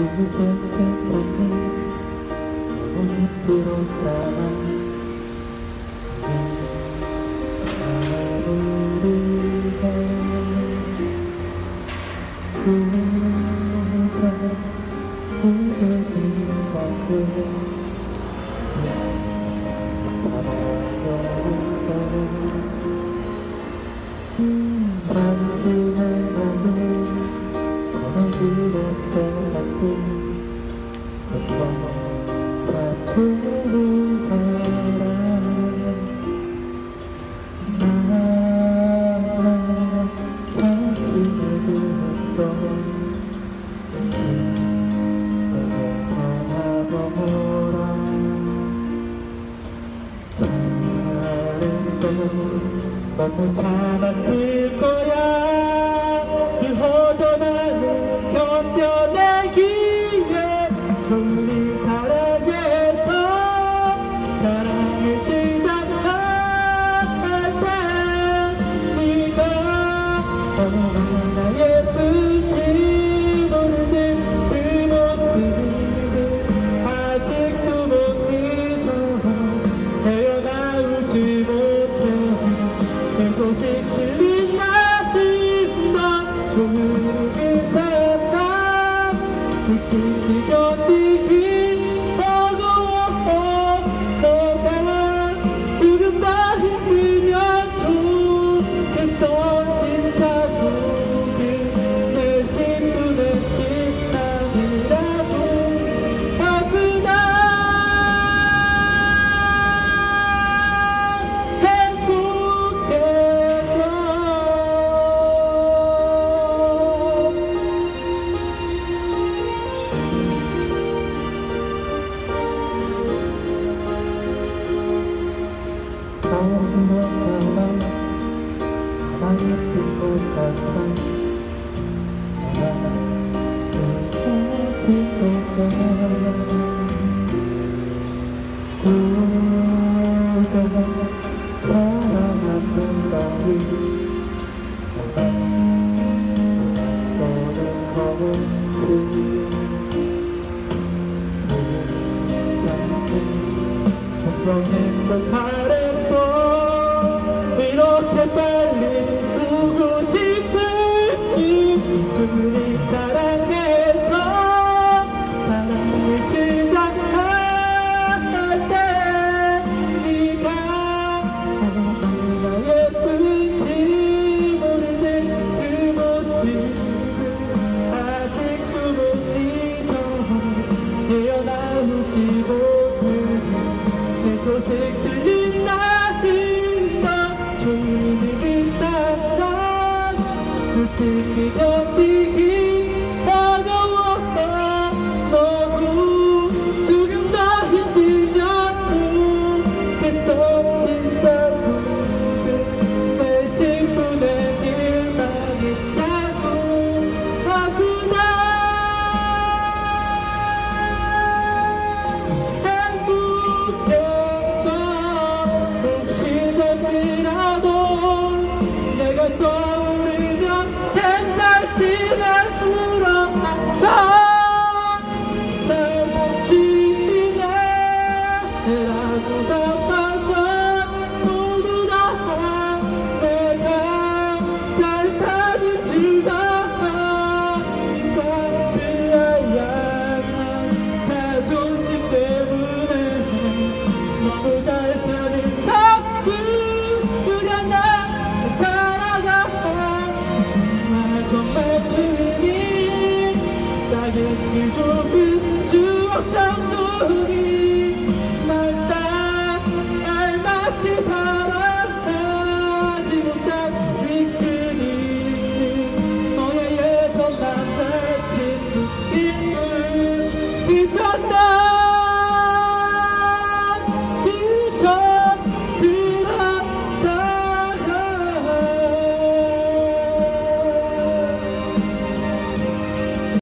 괜찮니 오늘 들어오잖아 하루가 그저 흐르는 만큼 잡아버렸어 잔지는 나도 전해드렸어 나도 벌써 사투는 사람 자신을 들었어 내게 전화번호라 잘했어 너무 참았을 거야 그 허전함을 견뎌내기에 졸린 사랑에서 사랑을 시작할 때 네가 얼마나 예쁜지 모르지 그 모습을 아직도 못 잊어 헤어나오지 못해 내 소식 들린 나는 나 조용히 살아 솔직히 견디긴 버거워 너가 지금 나 힘들면 좋겠어 진짜 속은 내 심부는 기타이라고 아프다 가만히 듣고 살아 헤어지고 그저 사랑하는 나를 너는 거울지 분명히 행복하랬어 이렇게 빨리 우고 싶을지 충분히 사랑해서 사랑을 시작할 때 네가 얼마나 예쁜지 모르지 그 모습을 아직도 못 잊어 헤어나오지 못해 내 소식 들린 나는 나 조용히 듣다가 솔직히 견디기